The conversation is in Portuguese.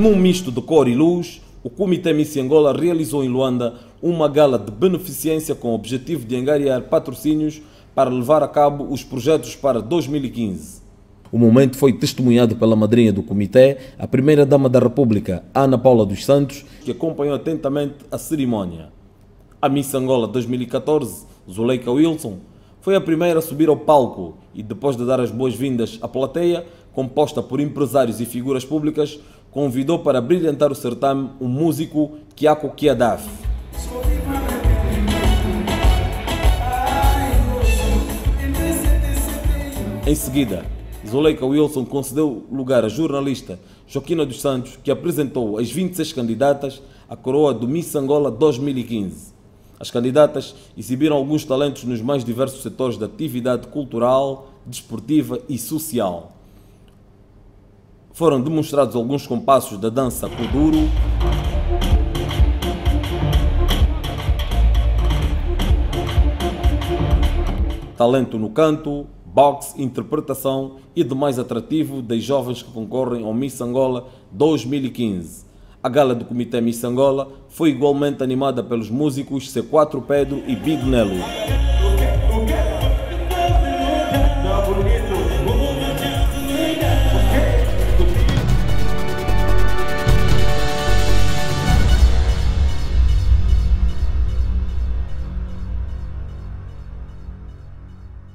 Num misto de cor e luz, o Comitê Miss Angola realizou em Luanda uma gala de beneficência com o objetivo de angariar patrocínios para levar a cabo os projetos para 2015. O momento foi testemunhado pela madrinha do comitê, a primeira-dama da República, Ana Paula dos Santos, que acompanhou atentamente a cerimónia. A Miss Angola 2014, Zuleika Wilson, foi a primeira a subir ao palco e, depois de dar as boas-vindas à plateia, composta por empresários e figuras públicas, convidou para brilhantar o certame o músico Kiako Kiadaf. Em seguida, Zuleika Wilson concedeu lugar à jornalista Joaquina dos Santos, que apresentou as 26 candidatas à coroa do Miss Angola 2015. As candidatas exibiram alguns talentos nos mais diversos setores da atividade cultural, desportiva e social. Foram demonstrados alguns compassos da dança kuduro, talento no canto, boxe, interpretação e demais atrativo das jovens que concorrem ao Miss Angola 2015. A gala do Comitê Miss Angola foi igualmente animada pelos músicos C4 Pedro e Big Nelo.